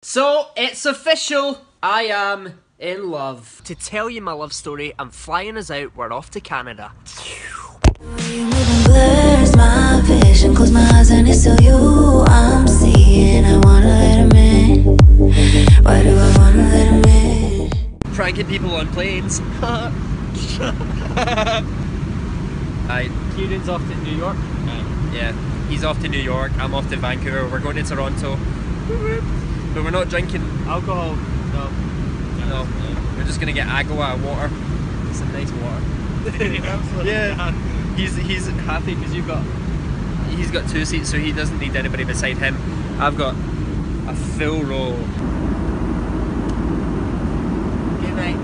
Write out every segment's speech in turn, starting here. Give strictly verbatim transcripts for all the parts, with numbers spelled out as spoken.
So, it's official! I am in love. To tell you my love story, I'm flying us out, we're off to Canada. Blurs my vision, close my eyes and it's still you I'm seeing. I wanna let him in. Why do I wanna let him in? Pranking people on planes. Right, Kieran's off to New York. Yeah, he's off to New York, I'm off to Vancouver, we're going to Toronto. But we're not drinking alcohol, no. No, we're just gonna get agua, water. Some nice water. Yeah, he's he's happy because you've got he's got two seats, so he doesn't need anybody beside him. I've got a full row. Good night.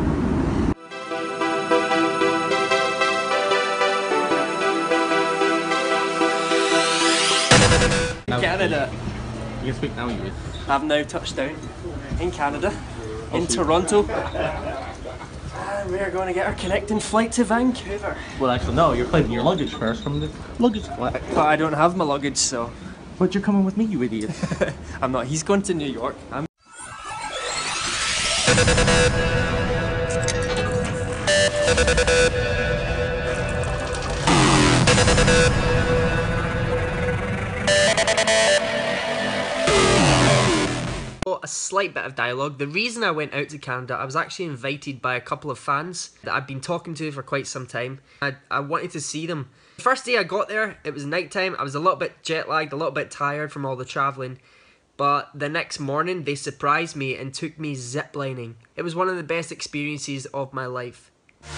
Canada. You can speak now, you. I've now touched down in Canada, in Toronto, and we are going to get our connecting flight to Vancouver. Well, actually, no, you're collecting your luggage first from the luggage flight. But I don't have my luggage, so. But you're coming with me, you idiot. I'm not. He's going to New York. I'm. A slight bit of dialogue. The reason I went out to Canada, I was actually invited by a couple of fans that I've been talking to for quite some time. I, I wanted to see them. The first day I got there, it was nighttime. I was a little bit jet lagged, a little bit tired from all the travelling. But the next morning, they surprised me and took me ziplining. It was one of the best experiences of my life.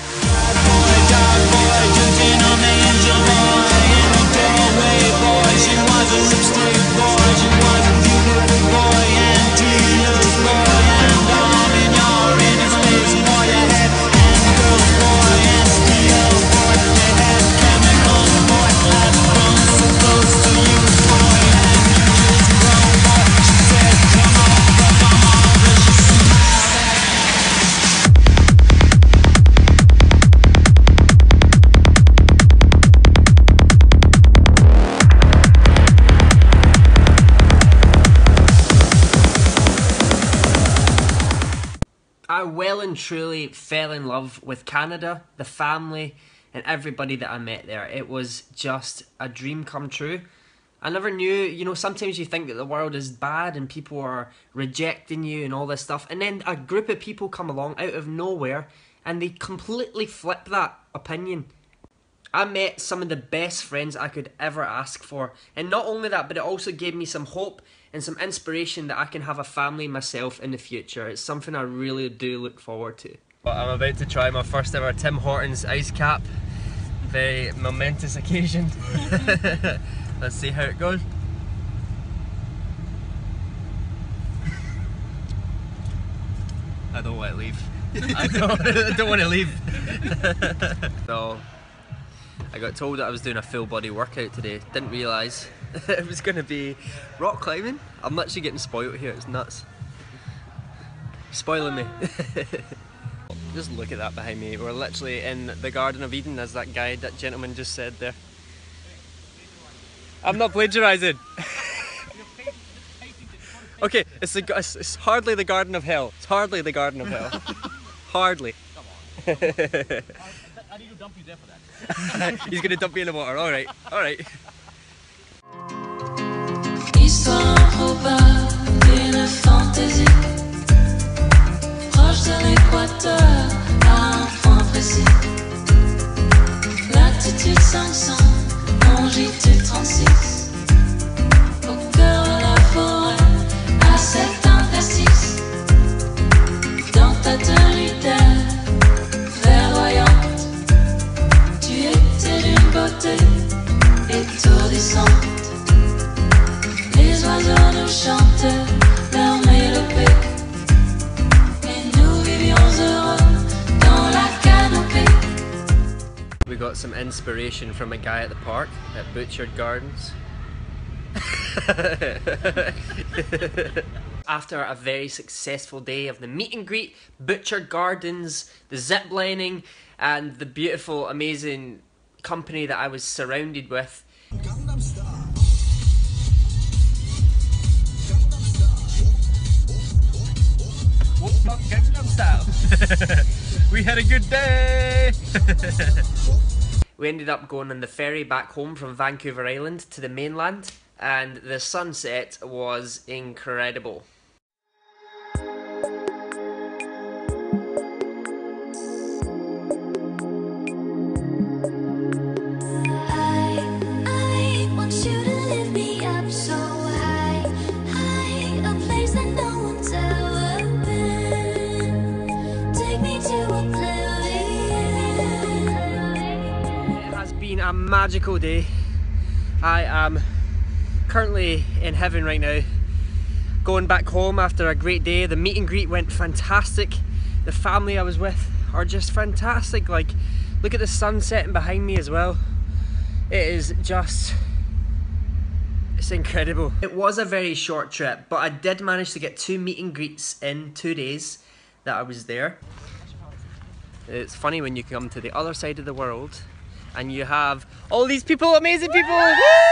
I well and truly fell in love with Canada, the family, and everybody that I met there. It was just a dream come true. I never knew, you know, sometimes you think that the world is bad and people are rejecting you and all this stuff, and then a group of people come along out of nowhere and they completely flip that opinion. I met some of the best friends I could ever ask for, and not only that, but it also gave me some hope and some inspiration that I can have a family myself in the future. It's something I really do look forward to. Well, I'm about to try my first ever Tim Hortons ice cap. Very momentous occasion. Let's see how it goes. I don't want to leave. I don't, I don't want to leave. So, I got told that I was doing a full body workout today. Didn't realise it was going to be rock climbing. I'm literally getting spoiled here, it's nuts. Spoiling me. Just look at that behind me. We're literally in the Garden of Eden, as that guy, that gentleman just said there. I'm not plagiarising. Okay, it's, the, it's, it's hardly the Garden of Hell. It's hardly the Garden of Hell. Hardly. Come on. I need to dump you there for that. He's gonna dump me in the water, alright, alright. Histoire improbable d'une fantaisie, proche de l'équateur à un point précis. Latitude cinq cents, longitude trente-six, au cœur de la forêt, à cet interstice, dans ta tenue d'air verdoyante, tu étais d'une beauté étourdissante. Les oiseaux nous chantaient leur mélopée, et nous vivions heureux dans la canopée. We got some inspiration from a guy at the park at Butchered Gardens. After a very successful day of the meet and greet, Butchered Gardens, the zip lining, and the beautiful, amazing company that I was surrounded with, We had a good day. We ended up going on the ferry back home from Vancouver Island to the mainland, and the sunset was incredible. A magical day. I am currently in heaven right now, going back home after a great day. The meet and greet went fantastic. The family I was with are just fantastic. Like, look at the sun setting behind me as well. It is just, it's incredible. It was a very short trip, but I did manage to get two meet and greets in two days that I was there. It's funny when you come to the other side of the world and you have all these people, amazing people! Woo!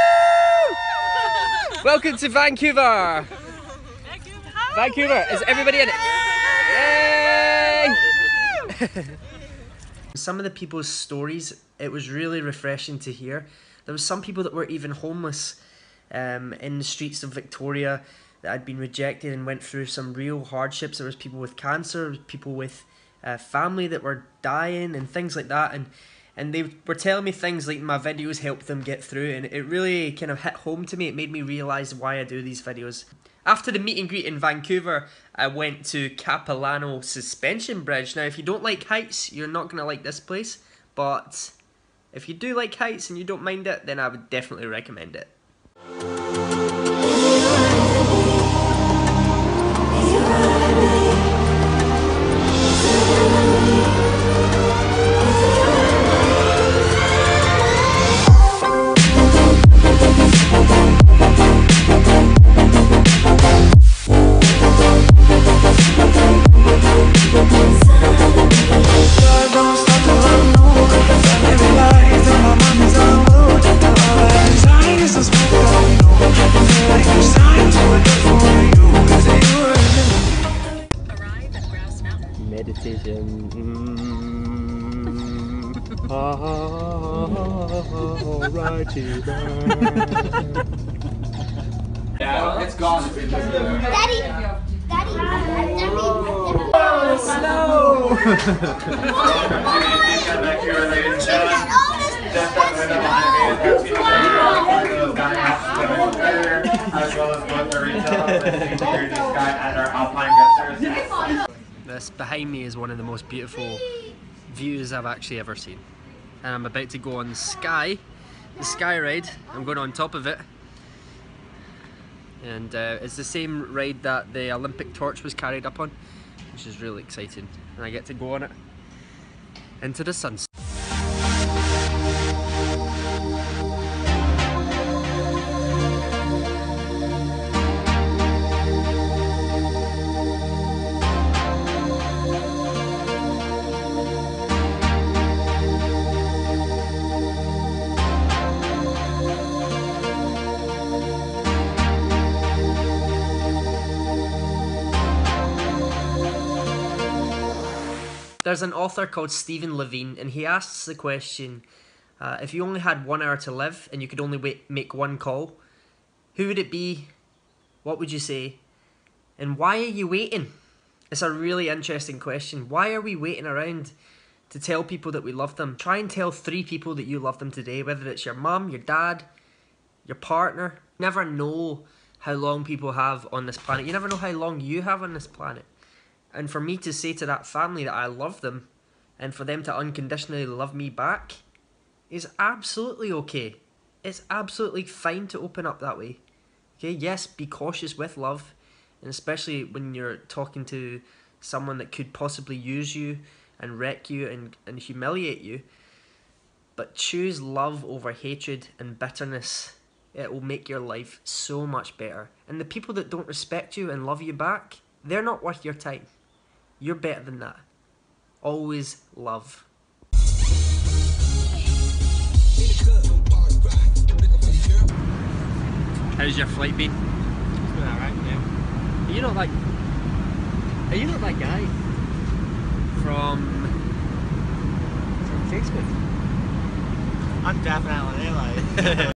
Welcome to Vancouver! Vancouver! Vancouver! Is everybody in it? Yay! Some of the people's stories, it was really refreshing to hear. There was some people that were even homeless um, in the streets of Victoria that had been rejected and went through some real hardships. There was people with cancer, there was people with uh, family that were dying and things like that. And And they were telling me things like my videos helped them get through, and it really kind of hit home to me. It made me realise why I do these videos. After the meet and greet in Vancouver, I went to Capilano Suspension Bridge. Now, if you don't like heights, you're not going to like this place. But if you do like heights and you don't mind it, then I would definitely recommend it. Meditation. Mm. Alrighty then. Yeah, it's gone. Daddy, Daddy, Oh, slow! This behind me is one of the most beautiful views I've actually ever seen. And I'm about to go on the Sky, the Sky ride. I'm going on top of it. And uh, it's the same ride that the Olympic torch was carried up on, which is really exciting. And I get to go on it into the sunset. There's an author called Stephen Levine, and he asks the question, uh, if you only had one hour to live and you could only wait, make one call, who would it be? What would you say? And why are you waiting? It's a really interesting question. Why are we waiting around to tell people that we love them? Try and tell three people that you love them today, whether it's your mum, your dad, your partner. You never know how long people have on this planet. You never know how long you have on this planet. And for me to say to that family that I love them, and for them to unconditionally love me back, is absolutely okay. It's absolutely fine to open up that way. Okay, yes, be cautious with love, and especially when you're talking to someone that could possibly use you and wreck you and, and humiliate you. But choose love over hatred and bitterness. It will make your life so much better. And the people that don't respect you and love you back, they're not worth your time. You're better than that. Always love. How's your flight been? It's been alright, yeah. Are you not like... Are you not that guy from from Facebook. I'm definitely like.